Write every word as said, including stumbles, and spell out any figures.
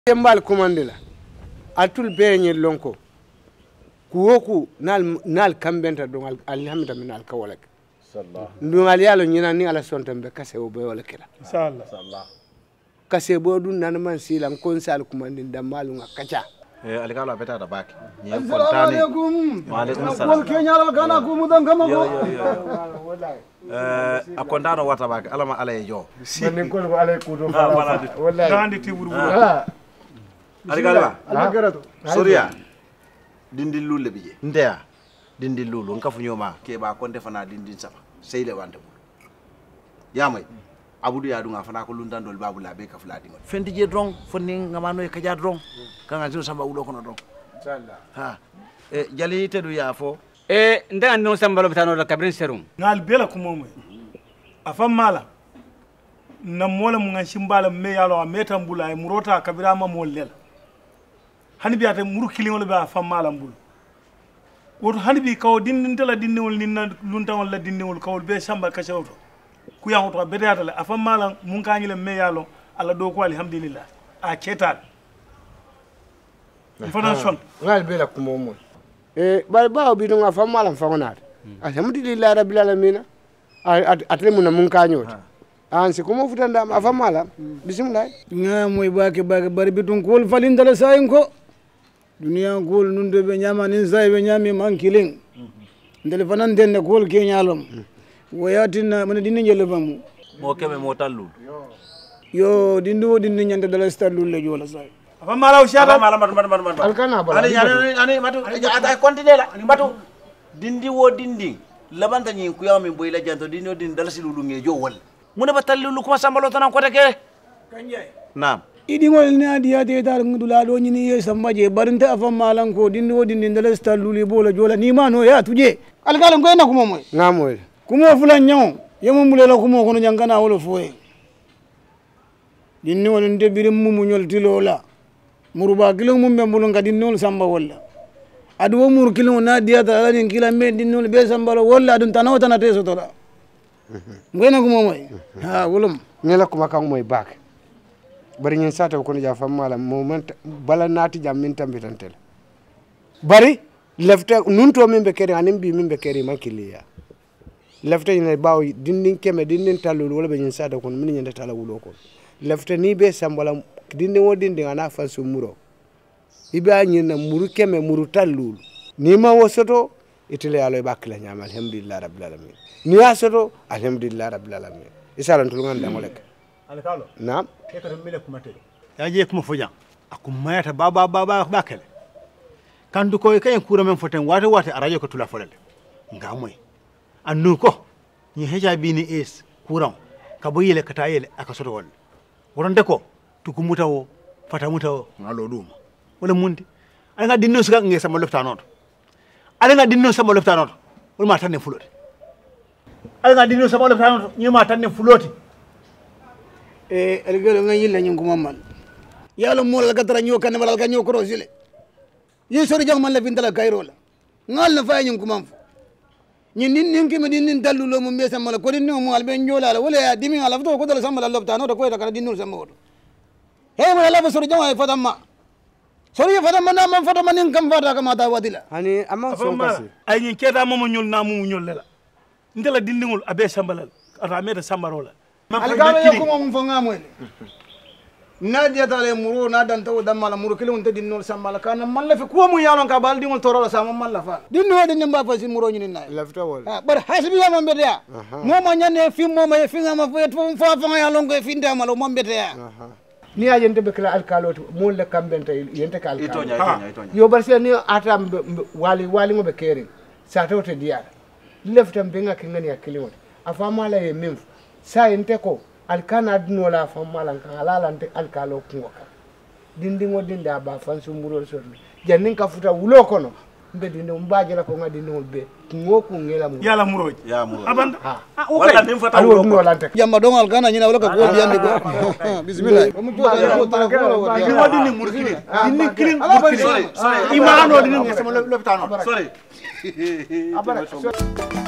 Tembal commandela atul beñe lonko kuwoku nal nal kambenta don alhamdulillah min al kawalak sallallahu ndungal yalo nyina ni ala sontambe kase o be wala kila sallallahu sallallahu kase bodu nan man silan konsal commandin damalu ngakacha eh alikalo beta da baki ni fontani wa alaikum assalam wal kenya la kana ku mudan kama ko eh akondano wata baki alama alay jo manin ko ko alay ku do wallahi dandi tiburu alikalo alagarato soria dindi lulle bije ndeya dindi lulu nkafu nyoma ke ba konde fana dindi sama seyle wande yamay abudu ya dunga fana ko lundandol babula be kafla dingo fendi je drong fonni ngamano e kaja drong kanga jino samba ulo kono drong inshallah ha e jali tedu ya fo e nda non samba lo bitano da kabrin serum ngal bela ko momo afam mala na mola mu ngan shimbala me yalo meta mbula e murota kabira ma mol lel hani biata muru kilingol be afam mala mbul woto hani bi kaw dindin tala dindiwol ninna luntawol la dindiwol kawol be samba kacawto ku yahoto bedata le afam mala mun kañile me yalo alla do ko alhamdulillah a cetal information ngal bela ko momo e bal baaw bi dunga afam mala fagonat alhamdulillah rabbil alamin atlemuna mun kañota ansi ko mo futanda afam mala bismillah nga moy baake baake bari bitun kol falindala sayin ko duniya gol nunde be nyama nin say be nyami mankiling ndele fanan denne gol ke nyalom woyatina man dinni jelle famu mo keme mo tallu yo dindu dinni nyande dala starlu le jola say afa mala o shata mala matu matu matu alkana bala ani ani ani matu ada continue la matu dindi wo dindi labanta nyi ku yami boy la janto dindi wo dindi dala silulu nge jo wal mune ba tallu ko sambalo tan ko teke kanje naam idi ngol ne adiya te dar ngudula do nyini ye sambaje barinte afa malan ko dindi wo dindi dala starlu li bola jola ni mano ya tuje alkala ngoy na ko momoy ngamoy kumo fulan nyaw yemo mulela kumo kono nyangana wolo foye dinni wala ndebiri mumu nyol tilola muruba kilo mumbe mbulun ka dinnol samba walla adu wo mur kilo na diata ala din kila me dinnol be samba walla adun tanaw tanate so tola ngena kumo moy ha wolum ngela kuma kan moy bak bari ñen sata ko ja fam mala moment bala nati jam min tambitantel bari lefte nun to min be keri anim bi min be keri mankiliya lefte ne baw dindin keme dindin talul wala be ñen sata ko min ñen tala wulo ko lefte ni be sambala dindin wo dindin ana fa su muro ibe ñen na muru keme muru talul ni ma wo soto itile yalo bakla ñamal alhamdulillah rabbil alamin ni ya soto alhamdulillah rabbil alamin isalan tul ngan dangolek alkalo naam e ko mele kuma te ya je kuma fojan akum mayata baba baba bakale kandu ko kay kura men foten wata wata arajo ko tula folale ngamoy annu ko ni heja bini es kuran ka boyele kata yele aka soto wol woronde ko tuku mutawo fata mutawo ngalo dum wala mundi ala nga dinno suka nge sama lofta noto ala nga dinno sama lofta noto wala ma tanne fulote ala nga dinno sama lofta noto ni ma tanne fulote e algelo nga yilla nyum ko mamman yalo mo la gatara nyo kan wala ga nyo ko rosile yi sori jang man la bindala kayro la ngal na fay nyum ko mam ni nin nin kimi din nin dallu lo mo be sama ko din mo albe nyola la wala ya dimi ala fto ko dal sama la lobta no ko ta kala dinul sama wodo he mo la sori jang ay fatamma sori fatamma na man fatamma nin kam fata kama ta wadila hani amma so kasi ay ni keta mo nyul na mo nyul la ndela dindingul abe sambalal ata meta sambarola algalo yako mo mfonga mwele nadia tale muru na dan taw damala muru kile unta dinnol sambala kana malla fi ko mu yalon ka baldi ngol torola sama malla fa dinno de mba fa si muro nyini nay lafta wol ah bar hasbi ya mambe de ya mo ma nyane fi mo ma fi ngama fa fa fa yalon ko fi ndamalo mambe de ya ni ya yente be kala alkaloto mo le kambenta yente ka alkalo itonya itonya itonya yo bar se ni atam wali wali mo be keri sa tawte diya leftam be ngak ngani ya kiliwot afama la ye mim sa yente ko alkana dino la famala kan alalante alkalo kungoka dindingo dinda ba fansu muro sorni jannin ka futa wulo kono mbe dinde mbaje la ko ngadi no be ngoku ngela mu yala muro ya muro abanda ah wala nim fata wulo ko lante yamba don alkana nyina wala ka ko biyande go bismillah mo to ko tara ko ni wadi ni muro kili dinni kili sorry sorry imano dinni sama loptano sorry abana